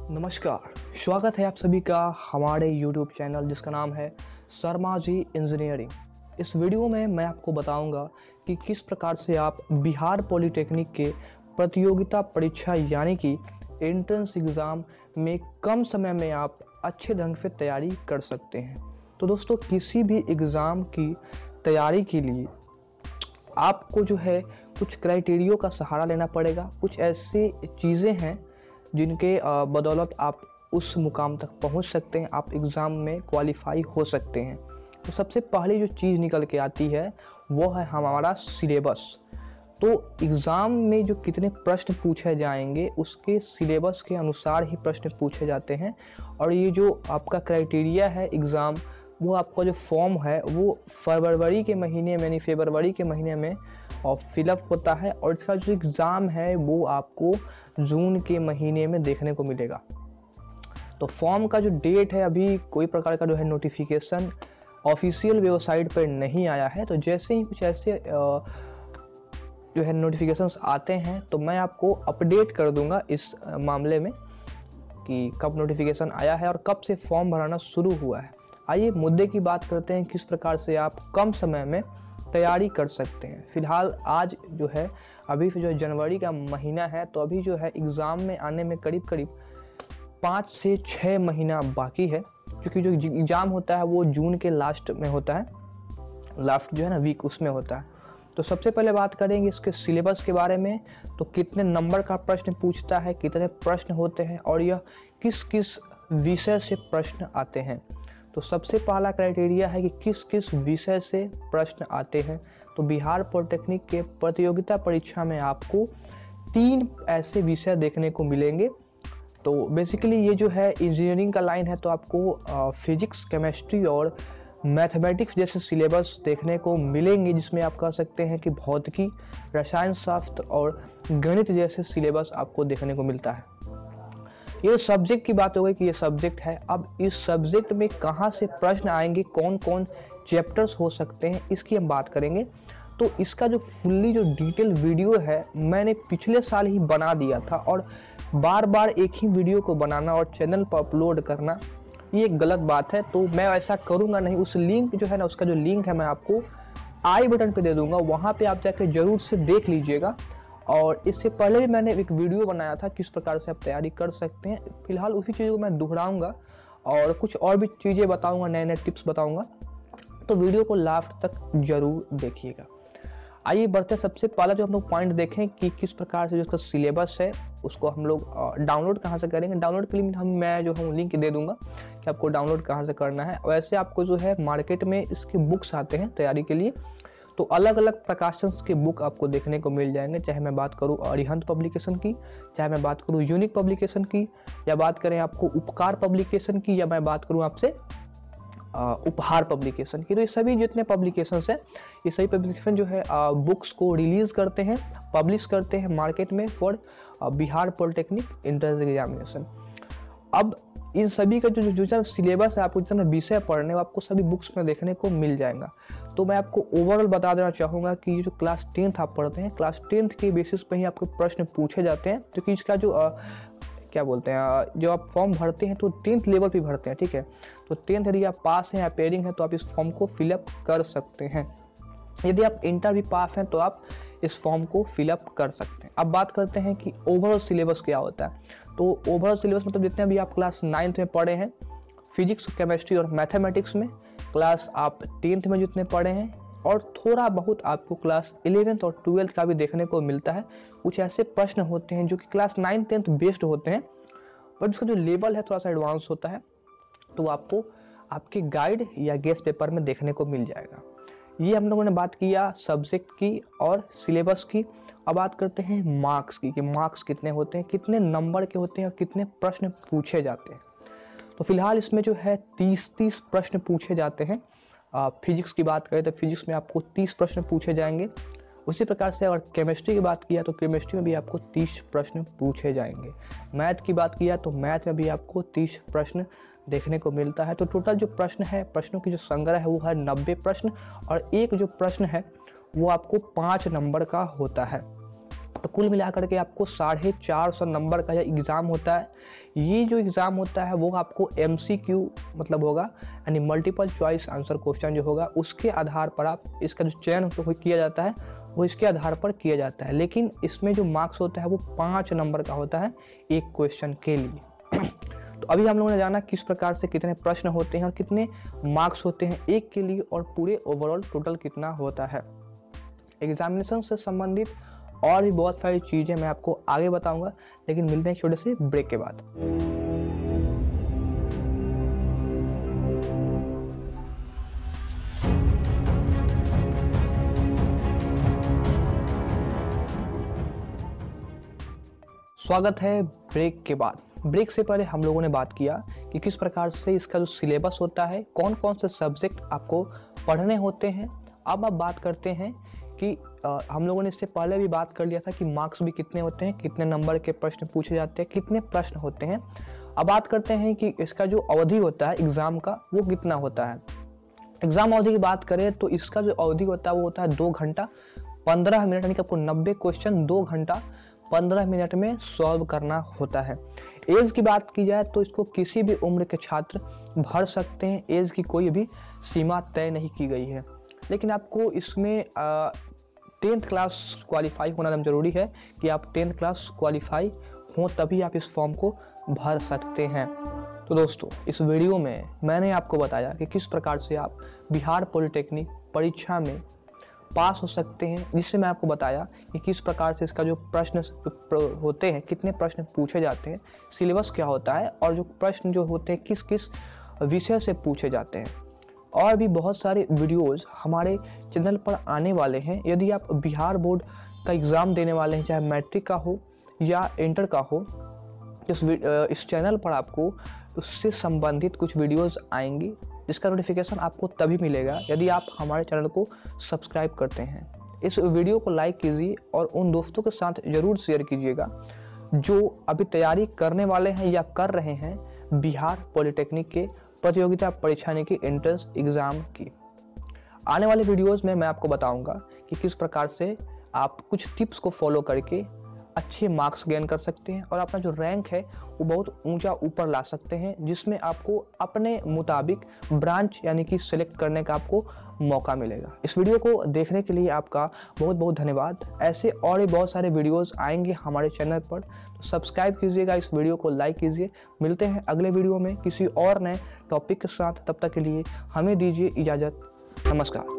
नमस्कार, स्वागत है आप सभी का हमारे YouTube चैनल जिसका नाम है शर्मा जी इंजीनियरिंग। इस वीडियो में मैं आपको बताऊंगा कि किस प्रकार से आप बिहार पॉलिटेक्निक के प्रतियोगिता परीक्षा यानी कि एंट्रेंस एग्ज़ाम में कम समय में आप अच्छे ढंग से तैयारी कर सकते हैं। तो दोस्तों, किसी भी एग्ज़ाम की तैयारी के लिए आपको जो है कुछ क्राइटेरियो का सहारा लेना पड़ेगा। कुछ ऐसी चीज़ें हैं जिनके बदौलत आप उस मुकाम तक पहुंच सकते हैं, आप एग्ज़ाम में क्वालिफाई हो सकते हैं। तो सबसे पहली जो चीज़ निकल के आती है वो है हमारा सिलेबस। तो एग्ज़ाम में जो कितने प्रश्न पूछे जाएंगे उसके सिलेबस के अनुसार ही प्रश्न पूछे जाते हैं। और ये जो आपका क्राइटेरिया है एग्ज़ाम, वो आपका जो फॉर्म है वो फरवरी के महीने में यानी फरवरी के महीने में और फिलअप होता है, और इसका जो एग्ज़ाम है वो आपको जून के महीने में देखने को मिलेगा। तो फॉर्म का जो डेट है, अभी कोई प्रकार का जो है नोटिफिकेशन ऑफिशियल वेबसाइट पर नहीं आया है। तो जैसे ही कुछ ऐसे जो है नोटिफिकेशंस आते हैं तो मैं आपको अपडेट कर दूंगा इस मामले में कि कब नोटिफिकेशन आया है और कब से फॉर्म भराना शुरू हुआ है। आइए मुद्दे की बात करते हैं, किस प्रकार से आप कम समय में तैयारी कर सकते हैं। फिलहाल आज जो है अभी जो जनवरी का महीना है, तो अभी जो है एग्ज़ाम में आने में करीब 5 से 6 महीना बाकी है, क्योंकि जो एग्ज़ाम होता है वो जून के लास्ट में होता है, लास्ट जो है ना वीक उसमें होता है। तो सबसे पहले बात करेंगे इसके सिलेबस के बारे में। तो कितने नंबर का प्रश्न पूछता है, कितने प्रश्न होते हैं और यह किस किस विषय से प्रश्न आते हैं। तो सबसे पहला क्राइटेरिया है कि किस किस विषय से प्रश्न आते हैं। तो बिहार पॉलिटेक्निक के प्रतियोगिता परीक्षा में आपको 3 ऐसे विषय देखने को मिलेंगे। तो बेसिकली ये जो है इंजीनियरिंग का लाइन है, तो आपको फिजिक्स, केमिस्ट्री और मैथमेटिक्स जैसे सिलेबस देखने को मिलेंगे, जिसमें आप कह सकते हैं कि भौतिकी, रसायन शास्त्र और गणित जैसे सिलेबस आपको देखने को मिलता है। ये सब्जेक्ट की बात हो गई कि ये सब्जेक्ट है। अब इस सब्जेक्ट में कहाँ से प्रश्न आएंगे, कौन कौन चैप्टर्स हो सकते हैं, इसकी हम बात करेंगे। तो इसका जो फुल्ली जो डिटेल वीडियो है मैंने पिछले साल ही बना दिया था, और बार बार एक ही वीडियो को बनाना और चैनल पर अपलोड करना ये एक गलत बात है। तो मैं ऐसा करूँगा नहीं। उस लिंक जो है ना, उसका जो लिंक है मैं आपको आई बटन पे दे दूंगा, वहाँ पे आप जाके जरूर से देख लीजिएगा। और इससे पहले भी मैंने एक वीडियो बनाया था किस प्रकार से आप तैयारी कर सकते हैं। फिलहाल उसी चीज़ को मैं दोहराऊंगा और कुछ और भी चीज़ें बताऊंगा, नए नए टिप्स बताऊंगा। तो वीडियो को लास्ट तक जरूर देखिएगा। आइए बढ़ते, सबसे पहला जो हम लोग पॉइंट देखें कि किस प्रकार से जो इसका सिलेबस है उसको हम लोग डाउनलोड कहाँ से करेंगे। डाउनलोड के लिए मैं जो हूँ लिंक दे दूंगा कि आपको डाउनलोड कहाँ से करना है। वैसे आपको जो है मार्केट में इसके बुक्स आते हैं तैयारी के लिए, तो अलग अलग प्रकाशन के बुक आपको देखने को मिल जाएंगे। चाहे मैं बात करूं अरिहंत पब्लिकेशन की, चाहे मैं बात करूं यूनिक पब्लिकेशन की, या बात करें आपको उपकार पब्लिकेशन की, या मैं बात करूं आपसे उपहार पब्लिकेशन की। तो ये सभी जितने पब्लिकेशन है, ये सभी पब्लिकेशन जो है बुक्स को रिलीज करते हैं, पब्लिश करते हैं मार्केट में for Bihar polytechnic entrance examination. अब इन सभी का जो सिलेबस है, आपको जितना विषय पढ़ने वो आपको सभी बुक्स में देखने को मिल जाएगा। तो मैं आपको ओवरऑल बता देना चाहूँगा कि ये जो क्लास 10th आप पढ़ते हैं, क्लास 10th के बेसिस पर ही आपको प्रश्न पूछे जाते हैं। क्योंकि इसका जो क्या बोलते हैं, जो आप फॉर्म भरते हैं तो 10th लेवल पे भरते हैं, ठीक है। तो 10th यदि आप पास हैं या पेयरिंग है तो आप इस फॉर्म को फिलअप कर सकते हैं। यदि आप इंटर भी पास हैं तो आप इस फॉर्म को फिलअप कर सकते हैं। अब बात करते हैं कि ओवरऑल सिलेबस क्या होता है। तो ओवरऑल सिलेबस मतलब जितने भी आप क्लास 9th में पढ़े हैं फिजिक्स, केमिस्ट्री और मैथमेटिक्स में, क्लास आप 10th में जितने पढ़े हैं, और थोड़ा बहुत आपको क्लास 11th और 12th का भी देखने को मिलता है। कुछ ऐसे प्रश्न होते हैं जो कि क्लास 9th 10th बेस्ड होते हैं, बट उसका जो लेवल है थोड़ा सा एडवांस होता है, तो आपको आपके गाइड या गेस्ट पेपर में देखने को मिल जाएगा। ये हम लोगों ने बात किया सब्जेक्ट की और सिलेबस की। अब बात करते हैं मार्क्स की, कि मार्क्स कितने होते हैं, कितने नंबर के होते हैं और कितने प्रश्न पूछे जाते हैं। तो फिलहाल इसमें जो है 30 प्रश्न पूछे जाते हैं। फिजिक्स की बात करें तो फिजिक्स में आपको 30 प्रश्न पूछे जाएंगे। उसी प्रकार से अगर केमिस्ट्री की बात किया तो केमिस्ट्री में भी आपको 30 प्रश्न पूछे जाएंगे। मैथ की बात किया तो मैथ में भी आपको 30 प्रश्न देखने को मिलता है। तो टोटल जो प्रश्न है, प्रश्नों की जो संग्रह है वो है 90 प्रश्न, और एक जो प्रश्न है वो आपको 5 नंबर का होता है। तो कुल मिलाकर के आपको 450 नंबर का यह एग्ज़ाम होता है। ये जो एग्ज़ाम होता है वो आपको MCQ मतलब होगा, यानी मल्टीपल चॉइस आंसर क्वेश्चन जो होगा उसके आधार पर आप इसका जो चयन किया जाता है वो इसके आधार पर किया जाता है। लेकिन इसमें जो मार्क्स होता है वो 5 नंबर का होता है एक क्वेश्चन के लिए। तो अभी हम लोगों ने जाना किस प्रकार से कितने प्रश्न होते हैं और कितने मार्क्स होते हैं एक के लिए और पूरे ओवरऑल टोटल कितना होता है। एग्जामिनेशन से संबंधित और भी बहुत सारी चीज़ें मैं आपको आगे बताऊंगा, लेकिन मिलते हैं छोटे से ब्रेक के बाद। स्वागत है ब्रेक के बाद। ब्रेक से पहले हम लोगों ने बात किया कि किस प्रकार से इसका जो सिलेबस होता है, कौन कौन से सब्जेक्ट आपको पढ़ने होते हैं। अब आप बात करते हैं कि हम लोगों ने इससे पहले भी बात कर लिया था कि मार्क्स भी कितने होते हैं, कितने नंबर के प्रश्न पूछे जाते हैं, कितने प्रश्न होते हैं। अब बात करते हैं कि इसका जो अवधि होता है एग्ज़ाम का वो कितना होता है। एग्ज़ाम अवधि की बात करें तो इसका जो अवधि होता है वो होता है 2 घंटा 15 मिनट, यानी कि आपको 90 क्वेश्चन 2 घंटा 15 मिनट में सॉल्व करना होता है। एज की बात की जाए तो इसको किसी भी उम्र के छात्र भर सकते हैं, एज की कोई भी सीमा तय नहीं की गई है। लेकिन आपको इसमें 10th क्लास क्वालिफाई होना जरूरी है कि आप 10th क्लास क्वालिफाई हों तभी आप इस फॉर्म को भर सकते हैं। तो दोस्तों, इस वीडियो में मैंने आपको बताया कि किस प्रकार से आप बिहार पॉलिटेक्निक परीक्षा में पास हो सकते हैं, जिससे मैं आपको बताया कि किस प्रकार से इसका जो प्रश्न होते हैं, कितने प्रश्न पूछे जाते हैं, सिलेबस क्या होता है और जो प्रश्न जो होते हैं किस किस विषय से पूछे जाते हैं। और भी बहुत सारे वीडियोस हमारे चैनल पर आने वाले हैं। यदि आप बिहार बोर्ड का एग्ज़ाम देने वाले हैं, चाहे मैट्रिक का हो या इंटर का हो, इस चैनल पर आपको उससे संबंधित कुछ वीडियोस आएंगी, जिसका नोटिफिकेशन आपको तभी मिलेगा यदि आप हमारे चैनल को सब्सक्राइब करते हैं। इस वीडियो को लाइक कीजिए और उन दोस्तों के साथ ज़रूर शेयर कीजिएगा जो अभी तैयारी करने वाले हैं या कर रहे हैं बिहार पॉलिटेक्निक के प्रतियोगिता परीक्षा यानी कि एंट्रेंस एग्ज़ाम की। आने वाले वीडियोस में मैं आपको बताऊंगा कि किस प्रकार से आप कुछ टिप्स को फॉलो करके अच्छे मार्क्स गेन कर सकते हैं और अपना जो रैंक है वो बहुत ऊंचा ऊपर ला सकते हैं, जिसमें आपको अपने मुताबिक ब्रांच यानी कि सिलेक्ट करने का आपको मौका मिलेगा। इस वीडियो को देखने के लिए आपका बहुत बहुत धन्यवाद। ऐसे और भी बहुत सारे वीडियोस आएंगे हमारे चैनल पर, तो सब्सक्राइब कीजिएगा, इस वीडियो को लाइक कीजिए। मिलते हैं अगले वीडियो में किसी और नए टॉपिक के साथ। तब तक के लिए हमें दीजिए इजाज़त। नमस्कार।